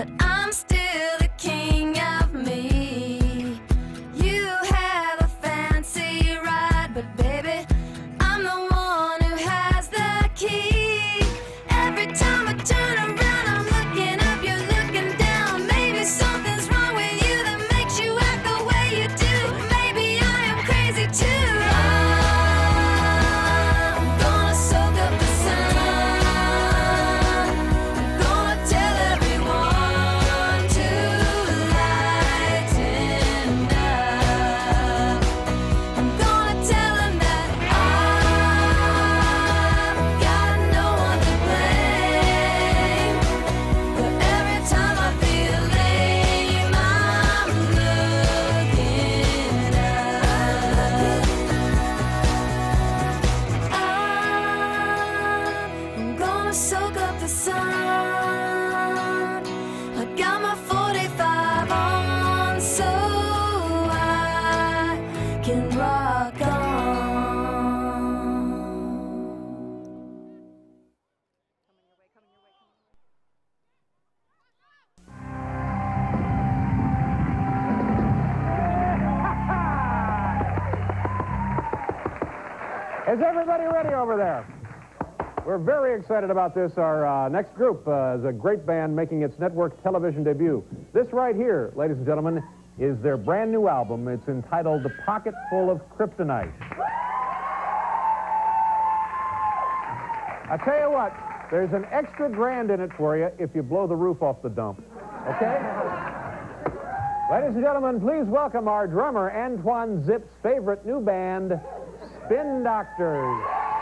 but I'm still the king of me. You have a fancy ride, but baby, I'm the one who has the key. Every time I turn around, I'm looking up, you're looking down. Maybe something's wrong with you that makes you act the way you do. Maybe I am crazy too. I'm gonna soak up the sun. I'm gonna tell everyone to lighten up. I'm gonna tell them that I've got no one to blame. But every time I feel lame, I'm looking up. I'm gonna soak up the sun. I got my 45 on so I can rock on. Is everybody ready over there? We're very excited about this. Our next group is a great band making its network television debut. This right here, ladies and gentlemen, is their brand new album. It's entitled The Pocket Full of Kryptonite. I tell you what, there's an extra grand in it for you if you blow the roof off the dump. Okay? Ladies and gentlemen, please welcome our drummer, Antoine Zip's favorite new band, Spin Doctors.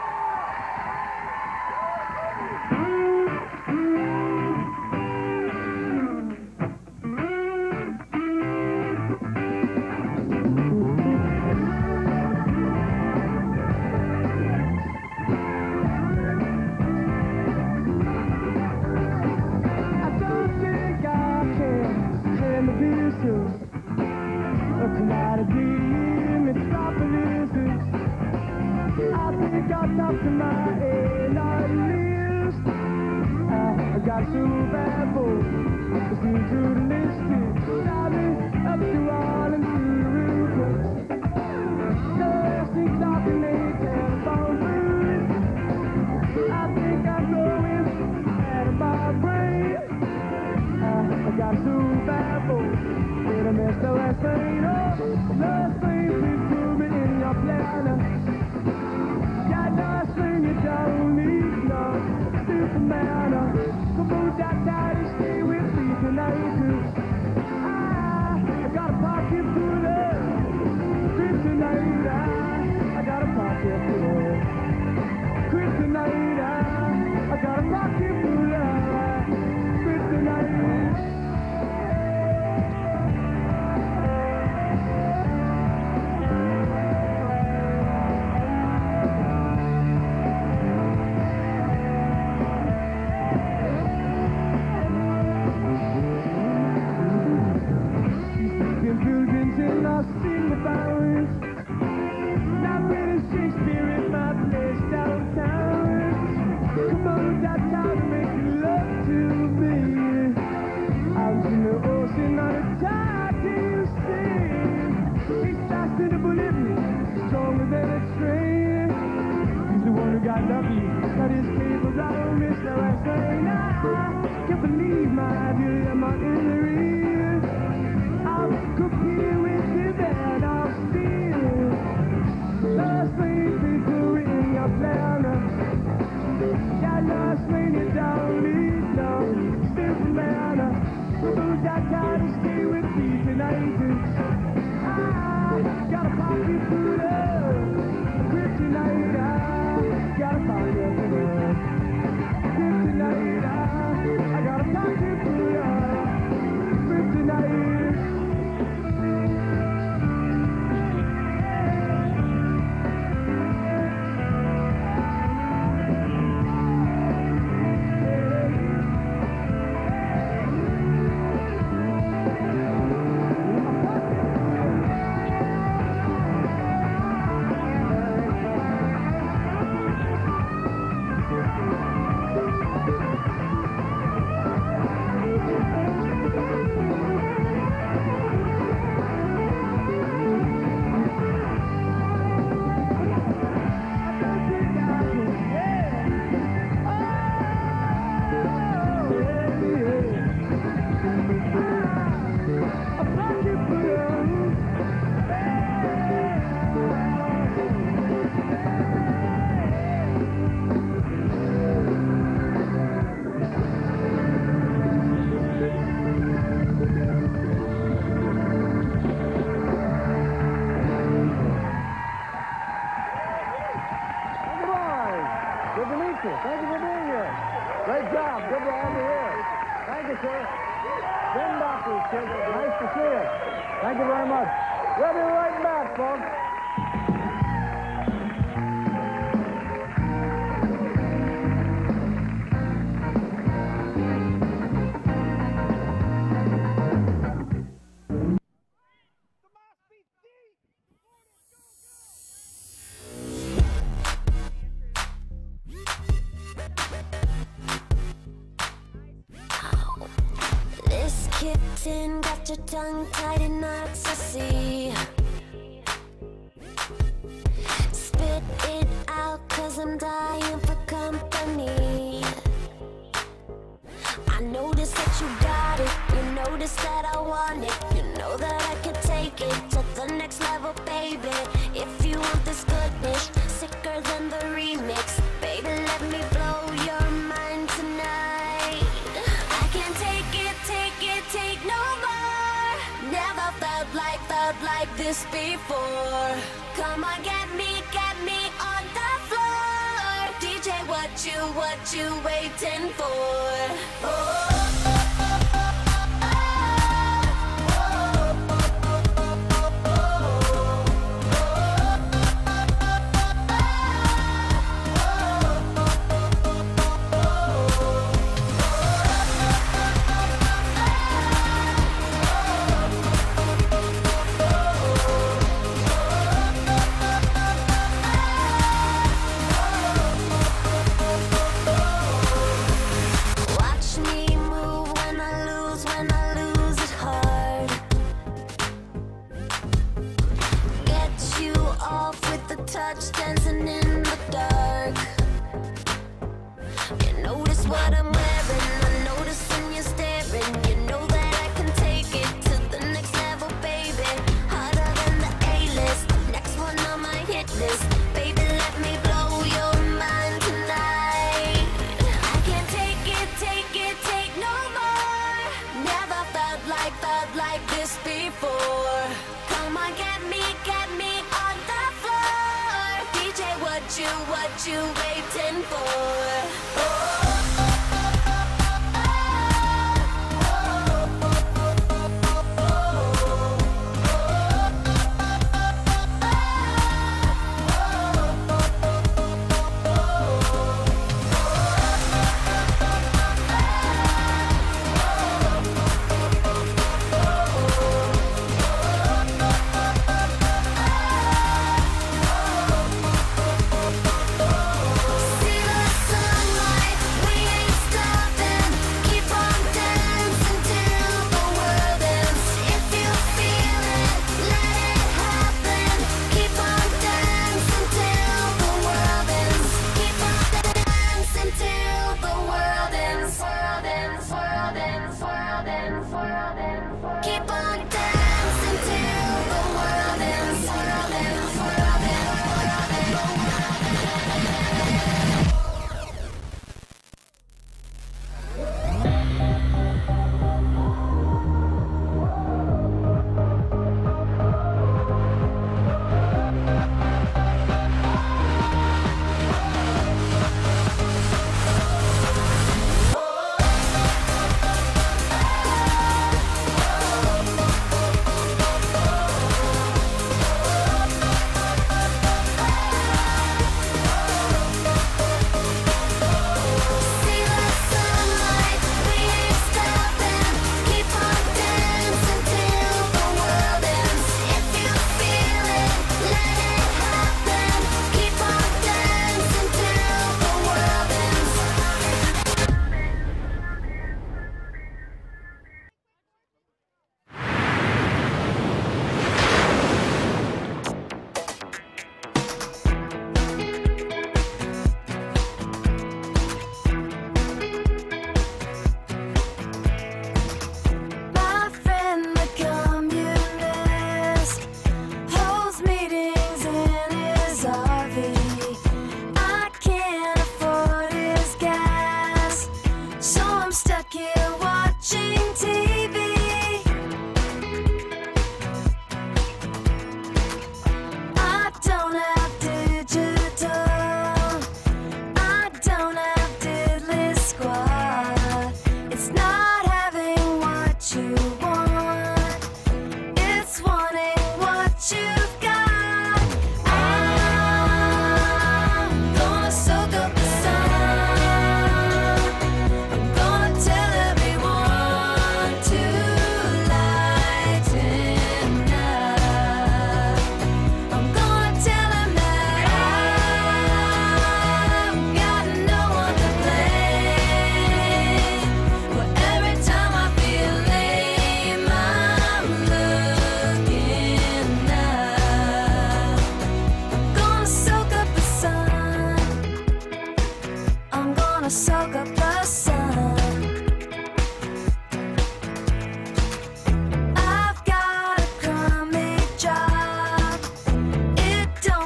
I don't think I can stand the business of commodity metropolises. I think I'll talk to my analyst. I got so bad boy, listening to the list. Driving up to all and through the roof. Nursing clock and a telephone booth. I think I'm going out of my brain. I got so bad boy, did I miss the last thing? Oh, last thing, please put me in your planner. Got nothing you don't need, no Superman. Come on, that tight and stay with me tonight. I got a pocket full of kryptonite. I got a pocket full of kryptonite. I got a pocket full of kryptonite. Buildings in Los Angeles. Not really Shakespeare in my place downtown. Come on downtown and make love to me. Out in the ocean on a tide to sing. He's faster than Bolivia, stronger than a train. He's the one who got lucky, got his cables out on this now I say nah. Can't believe my dear, I'm not in the real. I'll compete with the band of steel. Last lane, people in your planner. Got lost lane, you don't need no Superman. Who's that guy to stay with me tonight? I got a pocket full of kryptonite. I got a pocket full of kryptonite. I got a pocket full of Nice to see you. Thank you very much. We'll be right back, folks. This kitten got your tongue tied in knots, I see. Spit it out, 'cause I'm dying for company. I notice that you got it, you notice that I want it. You know that I can take it to the next level, baby. If you want this goodness, sicker than the remix, baby, let me blow your mind tonight. I can't take it, take no more. Never felt like this before. Come on, get me on the floor. DJ, what you waiting for? Oh. Touch dancing in the dark. You notice what I'm wearing, I notice when you're staring. You know that I can take it to the next level, baby. Harder than the A-list, next one on my hit list. Baby, let me blow your mind tonight. I can't take it, take no more. Never felt like this before. Come on, get me on the floor. DJ, what you waiting for? Oh. See the sunlight.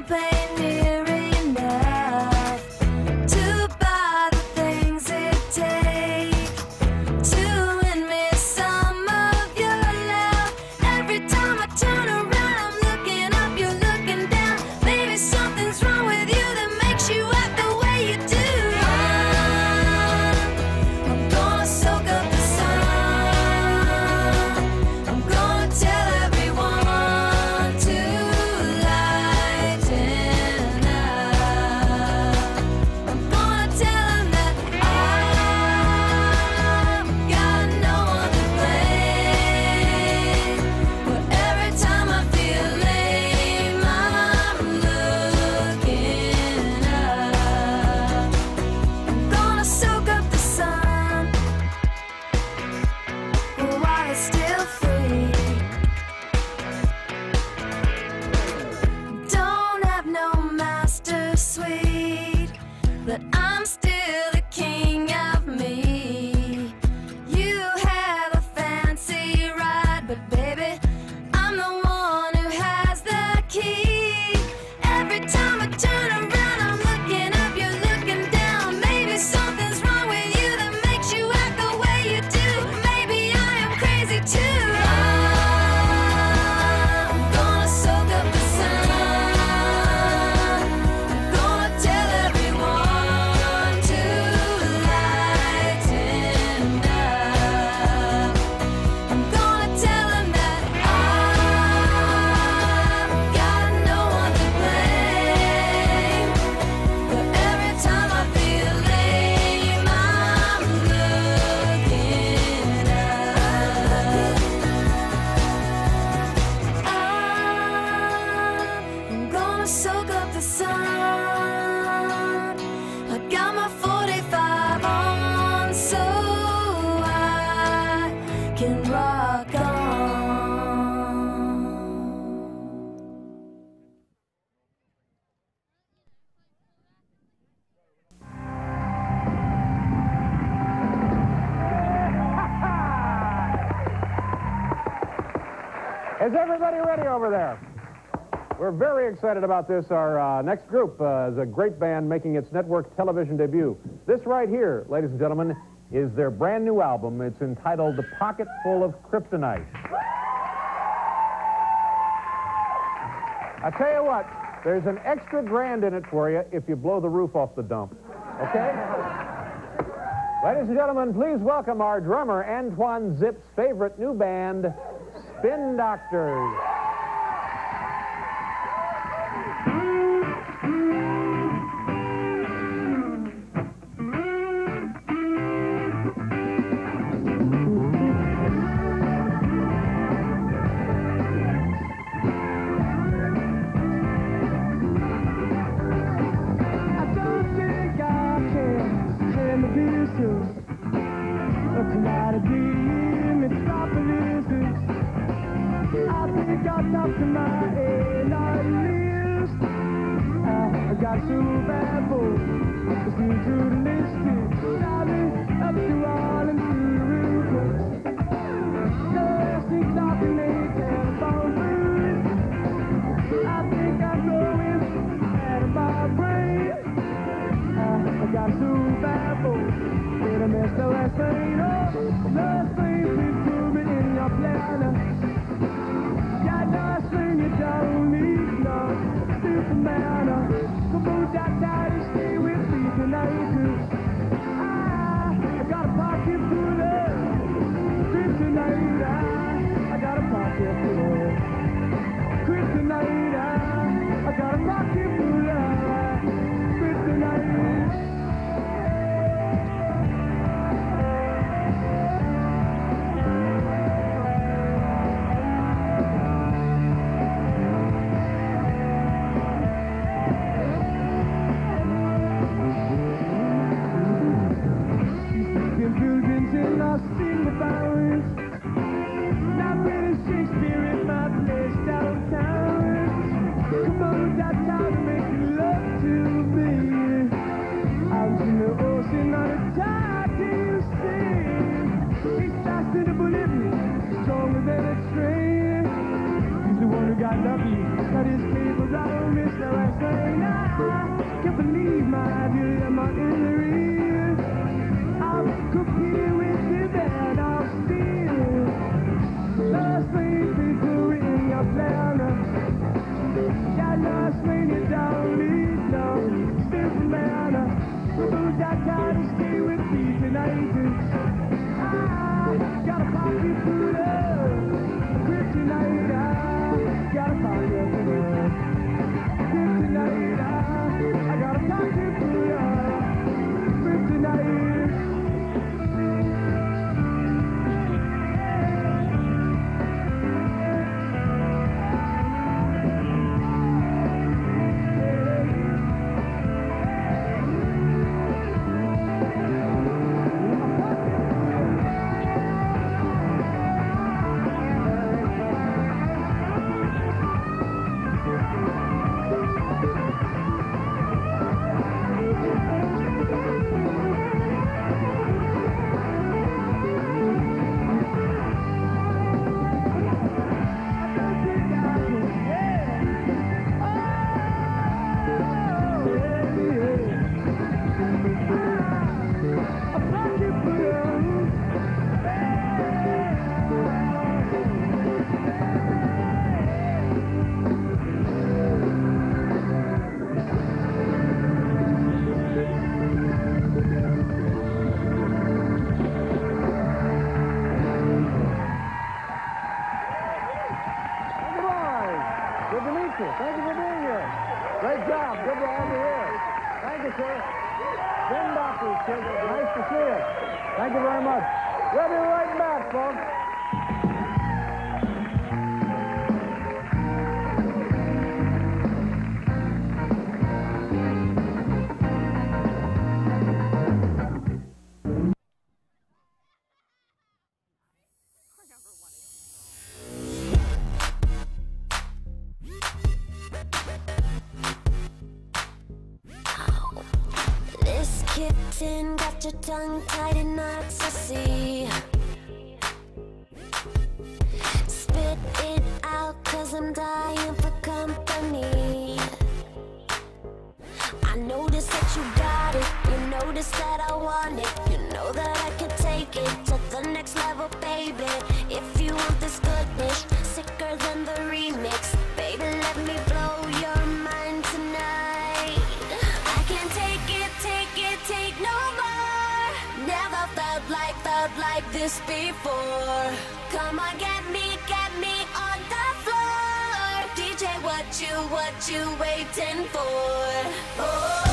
don't pay nearly enough to buy the things it takes to win me some of your love. Every time I turn around, I'm looking up, you're looking down. Maybe something's wrong with you that makes you act the way you do. I'm gonna soak up the sun. I'm gonna tell everyone to lighten up. I'm gonna tell them that I've got no one to blame. But every time I feel lame, I'm looking up. I'm gonna soak up the sun while it's still free. Don't have no master suite, but I'm still the king of me. You have a fancy ride, but baby, I'm the one who has the key. Every time I turn around, I'm looking up, you're looking down. Maybe something's wrong with you that makes you act the way you do. Maybe I am crazy too. I'm gonna soak up the sun. I'm gonna tell everyone to lighten up. I'm gonna tell them that I've got no one to blame. But every time I feel lame, I'm looking up. I'm gonna soak up the sun. I got my 45 on, so I can rock on. Is everybody ready over there? We're very excited about this. Our next group is a great band making its network television debut. This right here, ladies and gentlemen, is their brand new album. It's entitled The Pocket Full of Kryptonite. I tell you what, there's an extra grand in it for you if you blow the roof off the dump. Okay? Ladies and gentlemen, please welcome our drummer, Antoine Zip's favorite new band, Spin Doctors. I don't think I can handle this. A commodity metropolis. I think I'll talk to my analyst. I got so bad boy. It's me through the list. Driving up to all and through. Just think talking a telephone booth. I think I'm going out of my brain. I got so bad boy. Did I miss the last train? Oh, last train, please put me in your planner. Got nothing you don't need, no Superman. Come on down to stay with me tonight. I got a pocket full of kryptonite. I got a pocket full of kryptonite. I got a pocket full of kryptonite. last thing I can't believe my dilemma is real. I'm competing with the band of steel. Last thing people in your plan. Yeah, last thing you don't need no simple man. Who's that guy to stay with me tonight? I got a pocket full of kryptonite. I got a pocket full of kryptonite. I got a pocket full of kryptonite. Thank you for being here. Great job. Good to have you here. Thank you, sir. Jim Doctors, kid. Nice to see you. Thank you very much. We'll be right back, folks. Kitten got your tongue tied in ecstasy. Spit it out, 'cause I'm dying for company. I notice that you got it. You notice that I want it. You know that I can take it to the next level, baby. If you want this goodness, sicker than the remix, baby, let me blow your mind tonight. I can't take it, take no more. Never felt like this before. Come on, get me on the floor. DJ, what you waiting for? Oh.